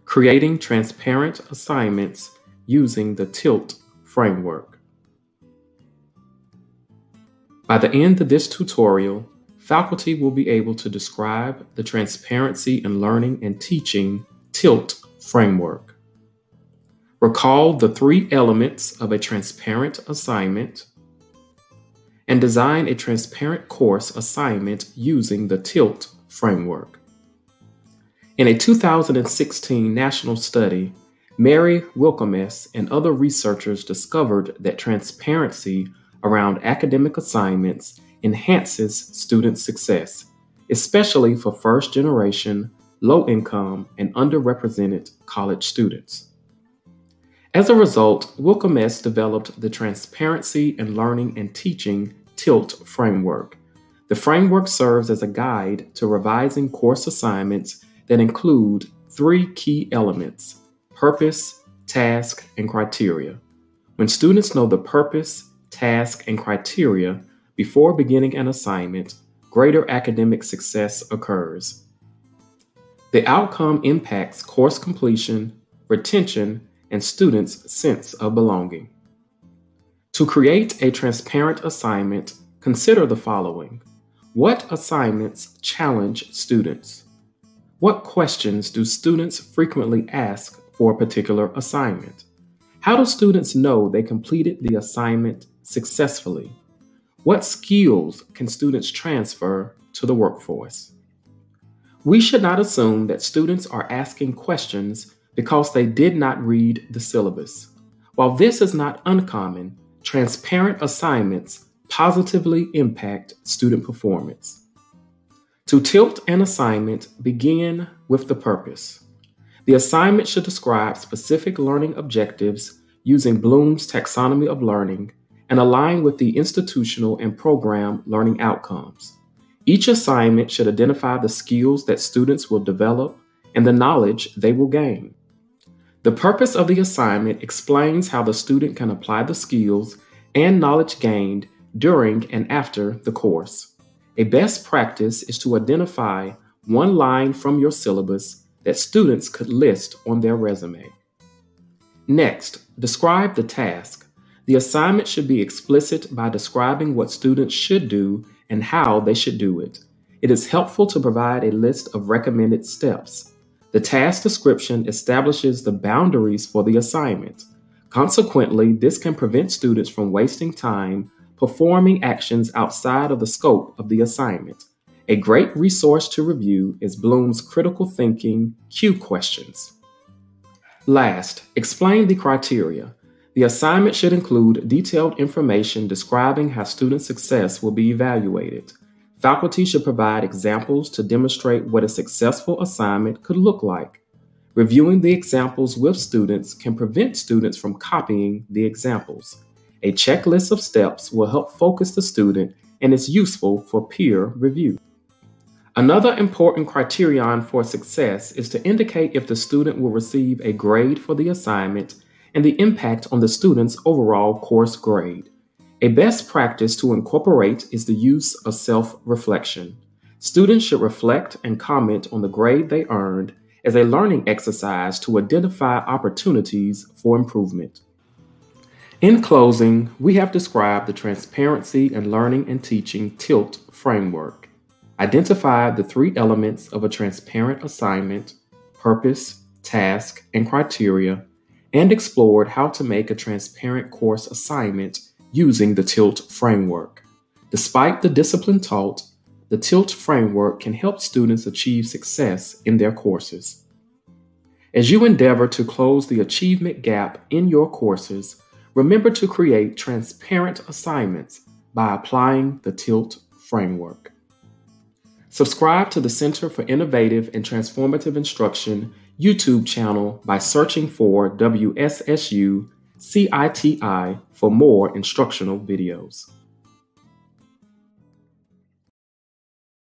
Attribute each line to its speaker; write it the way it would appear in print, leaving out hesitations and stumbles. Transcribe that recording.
Speaker 1: Creating transparent assignments using the TILT framework. By the end of this tutorial, faculty will be able to describe the Transparency in Learning and Teaching TILT framework. Recall the 3 elements of a transparent assignment, and design a transparent course assignment using the TILT framework. In a 2016 national study, Mary Wilkemes and other researchers discovered that transparency around academic assignments enhances student success, especially for first-generation, low-income, and underrepresented college students. As a result, Wilkemes developed the Transparency in Learning and Teaching TILT framework. The framework serves as a guide to revising course assignments that include 3 key elements: purpose, task, and criteria. When students know the purpose, task, and criteria before beginning an assignment, greater academic success occurs. The outcome impacts course completion, retention, and students' sense of belonging. To create a transparent assignment, consider the following. What assignments challenge students? What questions do students frequently ask for a particular assignment? How do students know they completed the assignment successfully? What skills can students transfer to the workforce? We should not assume that students are asking questions because they did not read the syllabus. While this is not uncommon, transparent assignments positively impact student performance. To tilt an assignment, begin with the purpose. The assignment should describe specific learning objectives using Bloom's taxonomy of learning and align with the institutional and program learning outcomes. Each assignment should identify the skills that students will develop and the knowledge they will gain. The purpose of the assignment explains how the student can apply the skills and knowledge gained during and after the course. A best practice is to identify 1 line from your syllabus that students could list on their resume. Next, describe the task. The assignment should be explicit by describing what students should do and how they should do it. It is helpful to provide a list of recommended steps. The task description establishes the boundaries for the assignment. Consequently, this can prevent students from wasting time performing actions outside of the scope of the assignment. A great resource to review is Bloom's Critical Thinking Q questions. Last, explain the criteria. The assignment should include detailed information describing how student success will be evaluated. Faculty should provide examples to demonstrate what a successful assignment could look like. Reviewing the examples with students can prevent students from copying the examples. A checklist of steps will help focus the student and is useful for peer review. Another important criterion for success is to indicate if the student will receive a grade for the assignment and the impact on the student's overall course grade. A best practice to incorporate is the use of self-reflection. Students should reflect and comment on the grade they earned as a learning exercise to identify opportunities for improvement. In closing, we have described the Transparency in Learning and Teaching TILT framework, identified the 3 elements of a transparent assignment, purpose, task, and criteria, and explored how to make a transparent course assignment using the TILT framework. Despite the discipline taught, the TILT framework can help students achieve success in their courses. As you endeavor to close the achievement gap in your courses, remember to create transparent assignments by applying the TILT framework. Subscribe to the Center for Innovative and Transformative Instruction YouTube channel by searching for WSSU CITI for more instructional videos.